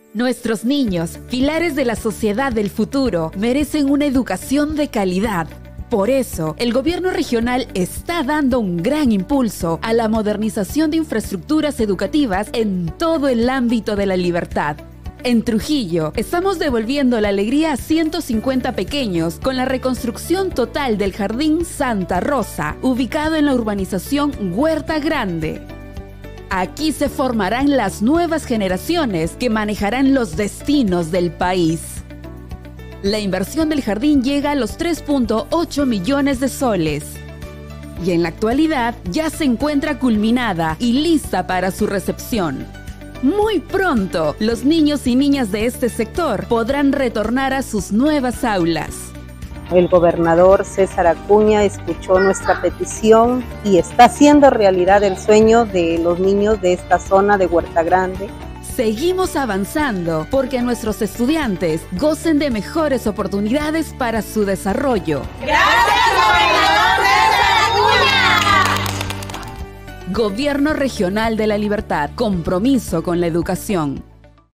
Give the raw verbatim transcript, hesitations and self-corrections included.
Nuestros niños, pilares de la sociedad del futuro, merecen una educación de calidad. Por eso, el gobierno regional está dando un gran impulso a la modernización de infraestructuras educativas en todo el ámbito de la libertad. En Trujillo, estamos devolviendo la alegría a ciento cincuenta pequeños con la reconstrucción total del Jardín Santa Rosa, ubicado en la urbanización Huerta Grande. Aquí se formarán las nuevas generaciones que manejarán los destinos del país. La inversión del jardín llega a los tres punto ocho millones de soles. Y en la actualidad ya se encuentra culminada y lista para su recepción. Muy pronto, los niños y niñas de este sector podrán retornar a sus nuevas aulas. El gobernador César Acuña escuchó nuestra petición y está haciendo realidad el sueño de los niños de esta zona de Huerta Grande. Seguimos avanzando porque nuestros estudiantes gocen de mejores oportunidades para su desarrollo. ¡Gracias, gobernador César Acuña! Gobierno Regional de la Libertad. Compromiso con la educación.